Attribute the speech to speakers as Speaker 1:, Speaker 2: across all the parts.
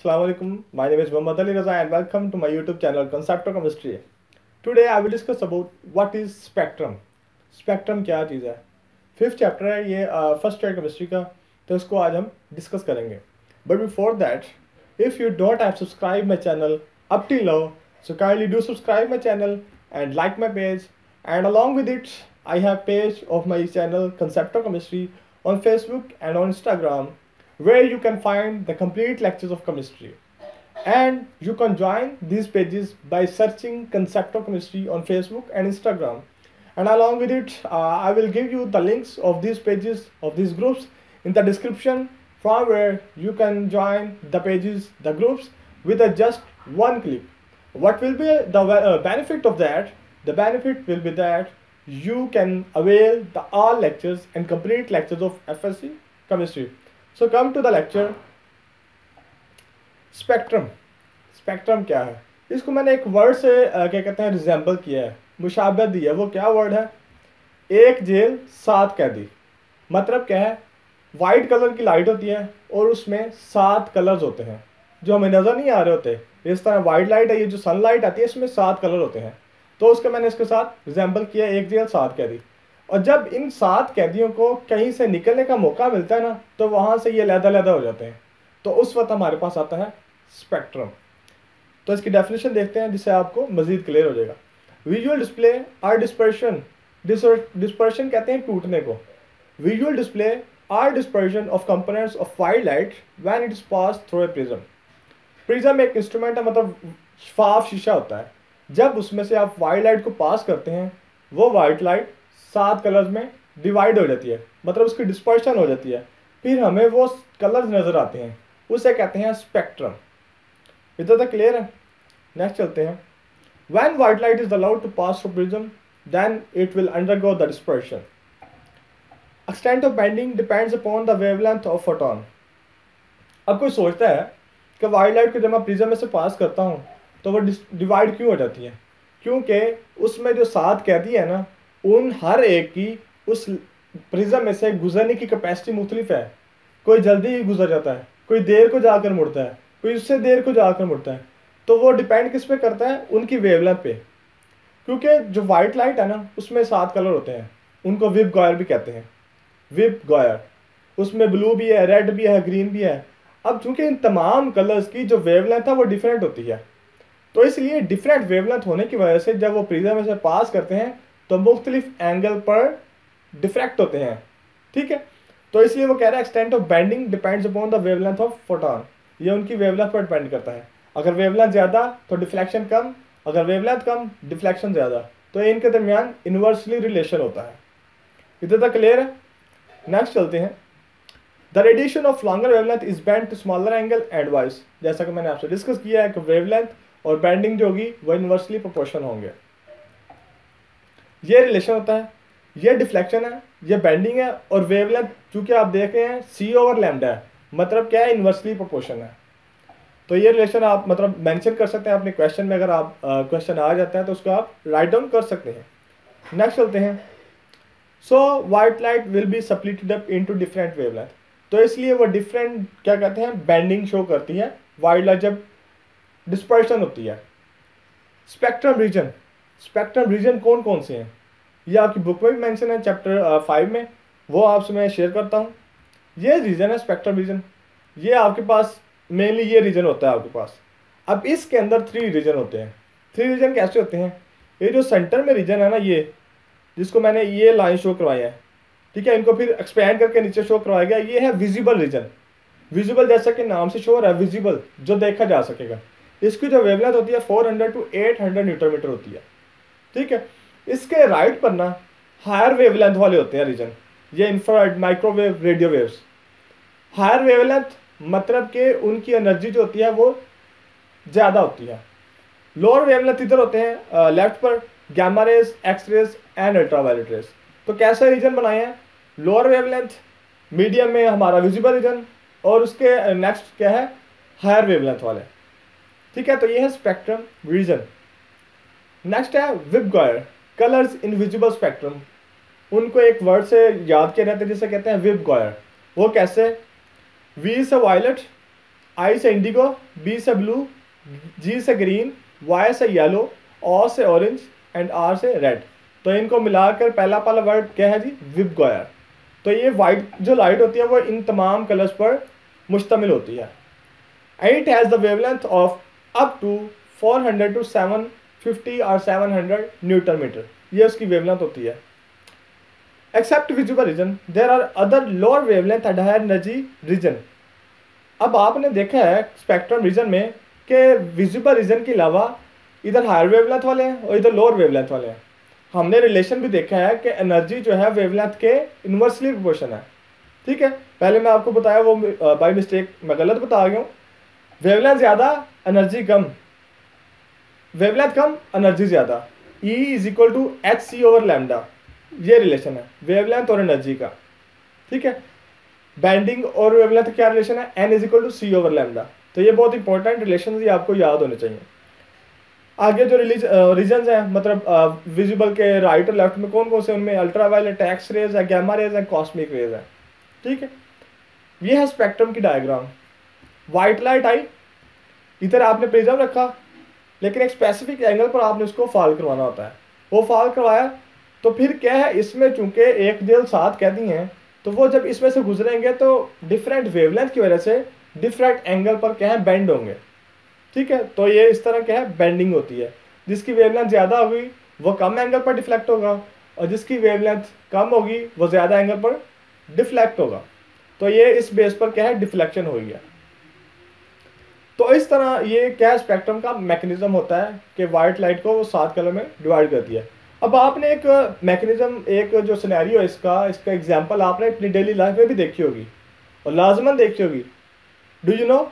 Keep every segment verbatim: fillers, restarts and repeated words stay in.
Speaker 1: Assalamu alaikum. My name is Muhammad Ali Raza and welcome to my YouTube channel Concept of Chemistry. Today I will discuss about what is spectrum. Spectrum क्या चीज़ है? Fifth chapter है ये first year chemistry का, तो इसको आज हम discuss करेंगे. But before that, if you don't have subscribed my channel up till now, so kindly do subscribe my channel and like my page. And along with it, I have page of my channel Concept of Chemistry on Facebook and on Instagram, where you can find the complete lectures of chemistry. And you can join these pages by searching Concept of Chemistry on Facebook and Instagram. And along with it, uh, I will give you the links of these pages, of these groups in the description, from where you can join the pages, the groups with a just one click. What will be the uh, benefit of that? The benefit will be that you can avail the all lectures and complete lectures of F S C chemistry. So come to the lecture. Spectrum. Spectrum क्या है? इसको मैंने एक word से uh, क्या कहते हैं resemble किया है, मुशाबहत दी है. वो क्या वर्ड है? एक जेल सात कैदी. मतलब क्या है? वाइट कलर की लाइट होती है और उसमें सात कलर्स होते हैं जो हमें नज़र नहीं आ रहे होते. इस तरह वाइट लाइट है, ये जो सनलाइट आती है इसमें सात कलर होते हैं. तो उसका मैंने इसके साथ रिजेंबल किया एक जेल सात कैदी. और जब इन सात कैदियों को कहीं से निकलने का मौका मिलता है ना, तो वहाँ से ये लैदा लैदा हो जाते हैं. तो उस वक्त हमारे पास आता है स्पेक्ट्रम. तो इसकी डेफिनेशन देखते हैं जिससे आपको मजीद क्लियर हो जाएगा. Visual display or dispersion. Dispersion कहते हैं टूटने को. Visual display or dispersion of components of white light when it is pass through a prism. Prism एक इंस्ट्रूमेंट है, मतलब शफाफ शीशा होता है. जब उसमें से आप वाइट लाइट को पास करते हैं, वो वाइट लाइट सात कलर्स में डिवाइड हो जाती है, मतलब उसकी डिस्पर्शन हो जाती है. फिर हमें वो कलर्स नज़र आते हैं, उसे कहते हैं स्पेक्ट्रम. इतना तक क्लियर है? नेक्स्ट चलते हैं. When white light is allowed to pass through prism, then it will undergo the dispersion. Extent of bending depends upon the wavelength of photon. अब कोई सोचता है कि वाइट लाइट को जब मैं प्रिज्म में से पास करता हूँ तो वो डिवाइड क्यों हो जाती है? क्योंकि उसमें जो सात कैदी है ना, उन हर एक की उस प्रिज्म में से गुजरने की कैपेसिटी मुख्तलिफ है. कोई जल्दी ही गुजर जाता है, कोई देर को जाकर मुड़ता है, कोई उससे देर को जाकर मुड़ता है. तो वो डिपेंड किस पे करता है? उनकी वेवलेंथ पे. क्योंकि जो वाइट लाइट है ना, उसमें सात कलर होते हैं, उनको विब गॉयर भी कहते हैं. विब गॉयर, उसमें ब्लू भी है, रेड भी है, ग्रीन भी है. अब चूंकि इन तमाम कलर्स की जो वेवलेंथ है वो डिफरेंट होती है, तो इसलिए डिफरेंट वेवलेंथ होने की वजह से जब वो प्रिज्म में से पास करते हैं तो मुख्तलिफ एंगल पर डिफ्रैक्ट होते हैं. ठीक है, तो इसलिए वो कह रहा है extent of bending depends upon the wavelength of photon. ये उनकी वेवलेंथ पर डिपेंड करता है. अगर वेवलेंथ ज़्यादा तो डिफ्लेक्शन कम, अगर वेवलेंथ कम डिफ्लेक्शन ज़्यादा. तो इनके दरमियान इन्वर्सली रिलेशन होता है. इतना तक क्लियर है? नेक्स्ट चलते हैं. The radiation of longer wavelength is bend to smaller angle and vice. जैसा कि मैंने आपसे डिस्कस किया है कि वेवलेंथ और बेंडिंग जो होगी वो इन्वर्सली प्रोपोर्शन होंगे. ये रिलेशन होता है, ये डिफ्लेक्शन है, ये बेंडिंग है. और वेवलेंथ चूंकि आप देख रहे हैं सी ओवर लैम्डा है, मतलब क्या है? इन्वर्सली प्रोपोर्शन है. तो ये रिलेशन आप मतलब मेंशन कर सकते हैं अपने क्वेश्चन में. अगर आप क्वेश्चन आ जाता है तो उसको आप राइट डाउन कर सकते हैं. नेक्स्ट चलते हैं. So white light will be splitted up into different wavelength. तो इसलिए वो डिफरेंट क्या कहते हैं बेंडिंग शो करती है वाइट लाइट जब डिस्पर्शन होती है. Spectrum reason. स्पेक्ट्रम रीजन कौन कौन से हैं ये आपकी बुक में भी मेंशन है चैप्टर फाइव में, वो आपसे मैं शेयर करता हूँ. ये रीजन है स्पेक्ट्रम रीजन. ये आपके पास मेनली ये रीजन होता है आपके पास. अब इसके अंदर थ्री रीजन होते हैं. थ्री रीजन कैसे होते हैं? ये जो सेंटर में रीजन है ना, ये जिसको मैंने ये लाइन शो करवाया है, ठीक है, इनको फिर एक्सपैंड करके नीचे शो करवाया गया. ये है विजिबल रीजन. विजिबल जैसा कि नाम से शो हो रहा है, विजिबल, जो देखा जा सकेगा. इसकी जो वेवलेंथ होती है four hundred to eight hundred newton metre होती है. ठीक है, इसके राइट पर ना हायर वेवलेंथ वाले होते हैं रीजन. ये infrared, microwave, radio waves. Higher wavelength मतलब कि उनकी एनर्जी जो होती है वो ज़्यादा होती है. लोअर वेवलेंथ इधर होते हैं लेफ्ट पर, gamma rays, X rays and ultraviolet rays. तो कैसे रीजन बनाए हैं? लोअर वेवलेंथ, मीडियम में हमारा विजिबल रीजन, और उसके नेक्स्ट क्या है? हायर वेवलेंथ वाले. ठीक है, तो ये है स्पेक्ट्रम रीजन. नेक्स्ट है VIBGYOR, colours in visible spectrum. उनको एक वर्ड से याद किया जाता है जिसे कहते हैं विब गॉयर. वो कैसे? वी से वायलेट, आई से इंडिगो, बी से ब्लू, जी से ग्रीन, वाई से येलो, ओ से ऑरेंज एंड आर से रेड। तो इनको मिलाकर पहला पहला वर्ड क्या है जी, विबगोयर। तो ये वाइट जो लाइट होती है वो इन तमाम कलर्स पर मुश्तमिल होती है। And it has the wavelength of up to four hundred to seven fifty और सेवन हंड्रेड न्यूटन मीटर, ये उसकी वेवलेंथ होती है। Except visible region there are other lower wavelength and higher energy region. अब आपने देखा है स्पेक्ट्रम रीजन में कि विजिबल रीजन के अलावा इधर हायर वेवलेंथ वाले हैं और इधर लोअर वेवलेंथ वाले हैं। हमने रिलेशन भी देखा है कि एनर्जी जो है वेवलेंथ के इन्वर्सली प्रोपोर्शन है। ठीक है, पहले मैं आपको बताया वो बाय मिस्टेक मैं गलत बता गया हूँ। वेवलेंथ ज़्यादा एनर्जी कम, वेवलेंथ कम एनर्जी ज़्यादा, E is equal to H C over lambda, ये रिलेशन है वेवलेंथ और एनर्जी का। ठीक है, बैंडिंग और वेवलेंथ क्या रिलेशन है, N is equal to C over lambda. तो ये बहुत इंपॉर्टेंट रिलेशन ये आपको याद होने चाहिए। आगे जो रिलीज रीजन है, मतलब विजिबल के राइट और लेफ्ट में कौन कौन से, उनमें अल्ट्रावायलेट, एक्स रेज है, गैमा रेज है, कॉस्मिक रेज है। ठीक है, ये है स्पेक्ट्रम की डायग्राम। वाइट लाइट आई, इधर आपने प्रिज्म रखा, लेकिन एक स्पेसिफिक एंगल पर आपने उसको फॉल करवाना होता है। वो फॉल करवाया तो फिर क्या है, इसमें चूंकि एक जेल सात कहती हैं, तो वो जब इसमें से गुजरेंगे तो डिफरेंट वेवलेंथ की वजह से डिफरेंट एंगल पर क्या है बेंड होंगे। ठीक है, तो ये इस तरह क्या है बेंडिंग होती है। जिसकी वेवलेंथ ज़्यादा होगी वो कम एंगल पर डिफ्लेक्ट होगा, और जिसकी वेवलेंथ कम होगी वो ज़्यादा एंगल पर डिफ्लेक्ट होगा। तो ये इस बेस पर क्या है डिफ्लेक्शन हुई है। तो इस तरह ये क्या स्पेक्ट्रम का मैकेनिज्म होता है कि वाइट लाइट को वो सात कलर में डिवाइड करती है। अब आपने एक मैकेनिज्म, एक जो सिनेरियो है इसका इसका एग्जांपल आपने अपनी डेली लाइफ में भी देखी होगी और लाजमन देखी होगी। डू यू नो,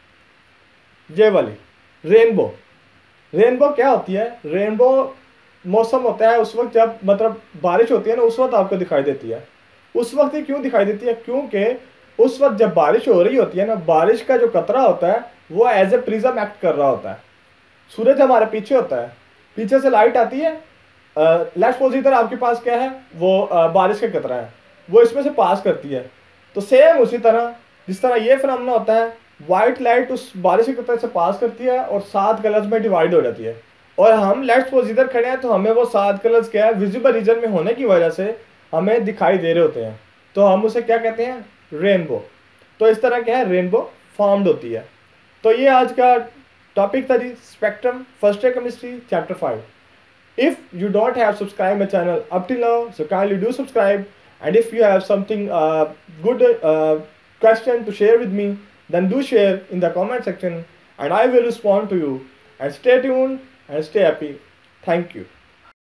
Speaker 1: ये वाली रेनबो। रेनबो क्या होती है, रेनबो मौसम होता है उस वक्त जब मतलब बारिश होती है ना, उस वक्त आपको दिखाई देती है। उस वक्त ही क्यों दिखाई देती है, क्योंकि उस वक्त जब बारिश हो रही होती है ना, बारिश का जो कतरा होता है वो एज ए प्रिज्म एक्ट कर रहा होता है। सूरज हमारे पीछे होता है, पीछे से लाइट आती है, लेट्स सपोज इधर आपके पास क्या है वो आ, बारिश का कतरा है, वो इसमें से पास करती है। तो सेम उसी तरह जिस तरह ये फिनोमेना होता है, वाइट लाइट उस बारिश के कतरे से पास करती है और सात कलर्स में डिवाइड हो जाती है। और हम लेट्स सपोज इधर खड़े हैं तो हमें वो सात कलर्स क्या है विजिबल रीजन में होने की वजह से हमें दिखाई दे रहे होते हैं, तो हम उसे क्या कहते हैं, रेनबो। तो इस तरह क्या है रेनबो फॉर्म्ड होती है। तो ये आज का टॉपिक था जी, spectrum first year chemistry chapter five. If you don't have subscribed my channel up till now, so kindly do subscribe. And if you have something uh, good uh, question to share with me, then do share in the comment section, and I will respond to you. And stay tuned and stay happy. Thank you.